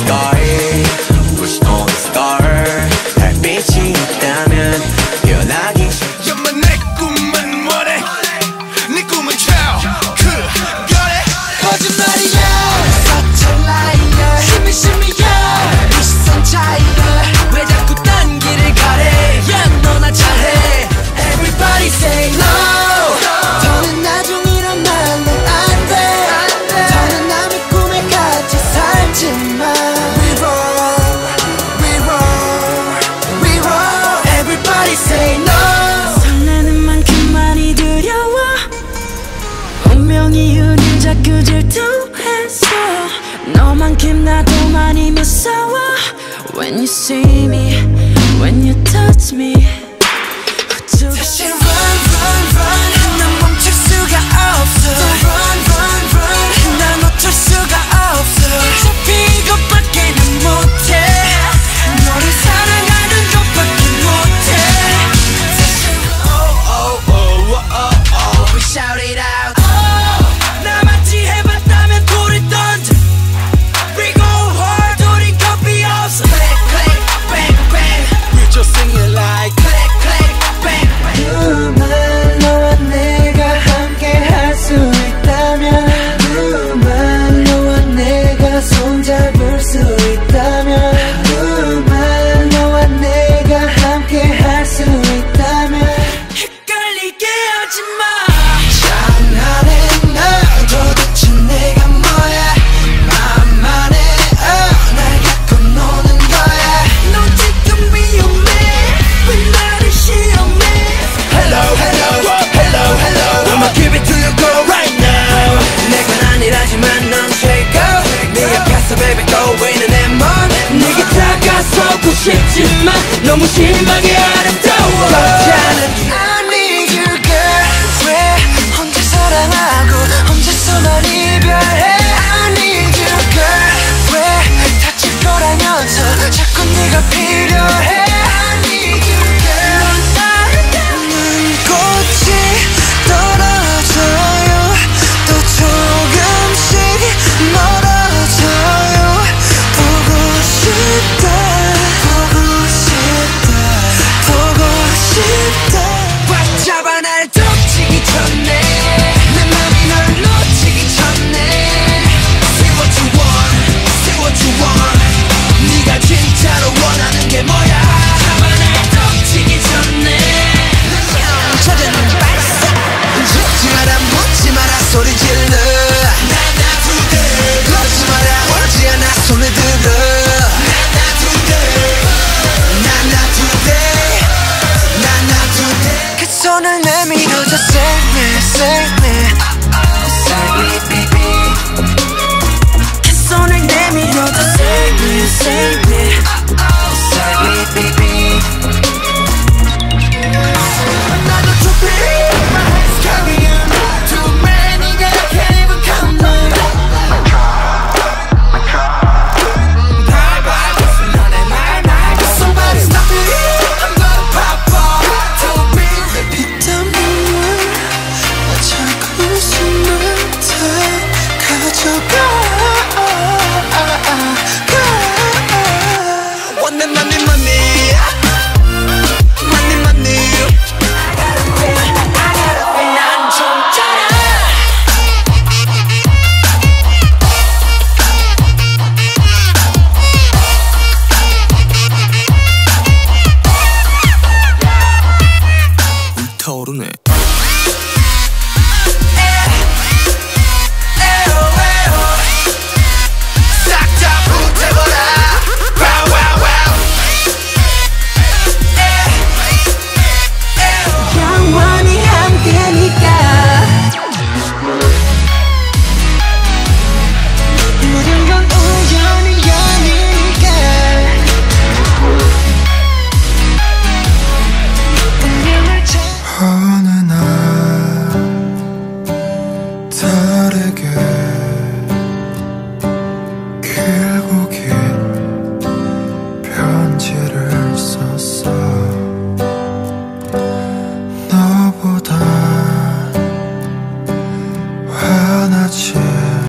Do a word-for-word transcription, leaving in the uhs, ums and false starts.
sky, push on the star. 달빛이 있다면 변하기 싫어. 야마 내 꿈은 뭐래? 네 꿈은 저 그거래. 거짓말이야 such a liar. shimmy shimmy yeah 이 시선 차이야. 왜 자꾸 딴 길을 가래? 야 너나 잘해. Everybody say no. 더는 나중이란 말로 안 돼. 더는 남의 꿈에 같이 살지 마. We roll, we roll, we roll. Everybody say no. 설레는 만큼 많이 두려워. 운명이 우릴 자꾸 질투했어. 너만큼 나도 많이 무서워. When you see me, when you touch me. 다시 run run run. 난 멈출 수가 없어. Run run run. 난 어쩔 수가 없어. 어차피 이것밖에는 못해. 너를 사랑하는 것밖에 못해. 다시 oh oh oh oh oh. We shout it out. Oh, 나같이 해봤다면 돌을 던져. We go hard. 우린 겁이 없어. Click click bang bang. We just sing it like click click bang bang. 그만 너와 내가 함께 할 수 있다면. 그만 너와 내가 손잡을 수 있다면. 그만 너와 내가 함께 할 수 있다면. 헷갈리게 하지마. 장난해 너 도대체 내가 뭐야. 맘만해 어, 날 갖고 노는 거야. 너 지금 위험해. 왜 나를 시험해. Hello hello hello hello. I'ma give it to you girl right now. 내건 아니라지만 넌 최고. 네 앞에서 baby going 내 몸. 네게 다가서고 싶지만 너무 심하게 아름다워. 여자는